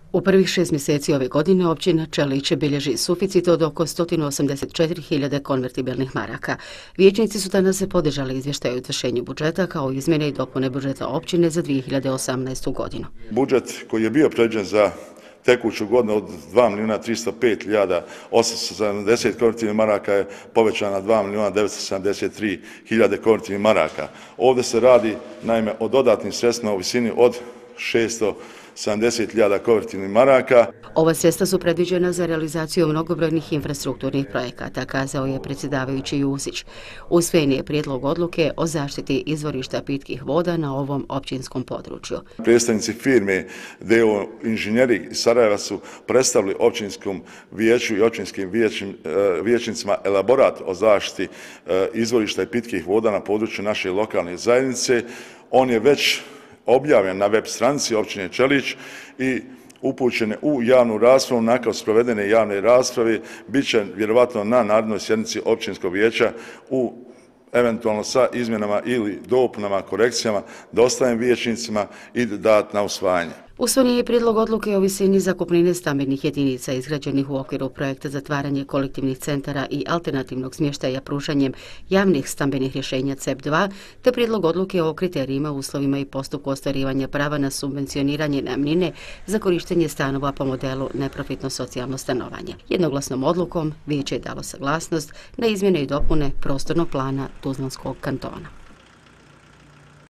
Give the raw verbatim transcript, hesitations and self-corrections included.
U prvih šest mjeseci ove godine općina Čelić bilježi suficit od oko sto osamdeset četiri hiljade konvertibilnih maraka. Vijećnici su danas podržali izvještaj o izvršenju budžeta kao izmjene i dopune budžeta općine za dvije hiljade osamnaestu. godinu. Budžet koji je bio predviđen za tekuću godinu od dva milijuna tristo pet hiljada osamsto sedamdeset konvertibilnih maraka je povećan na dva milijuna devetsto sedamdeset tri hiljade konvertibilnih maraka. Ovdje se radi naime o dodatnim sredstvima u visini od šesto sedamdeset hiljada konvertibilnih maraka. Ova sredstva su predviđena za realizaciju mnogobrojnih infrastrukturnih projekata, kazao je predsjedavajući Jusić. Usvojen je prijedlog odluke o zaštiti izvorišta pitkih voda na ovom općinskom području. Predstavnici firme D O Inženjeri iz Sarajeva su predstavili općinskom vijeću i općinskim vijećnicima elaborat o zaštiti izvorišta i pitkih voda na području naše lokalne zajednice. On je već objavljen na web stranici općine Čelić i upućene u javnu raspravu. Nakon sprovedene javne rasprave bit će vjerovatno na narednoj sjednici općinskog vijeća u eventualno sa izmjenama ili dopunama, korekcijama dostavljen vijećnicima i dat na usvajanje. Usvojen je prijedlog odluke o visini zakupnine stambenih jedinica izgrađenih u okviru projekta zatvaranje kolektivnih centara i alternativnog smještaja pružanjem javnih stambenih rješenja C E P dva, te prijedlog odluke o kriterijima, uslovima i postupku ostvarivanja prava na subvencioniranje najamnine za korištenje stanova po modelu neprofitno socijalno stanovanje. Jednoglasnom odlukom vijeće je dalo saglasnost na izmjene i dopune prostornog plana Tuzlanskog kantona.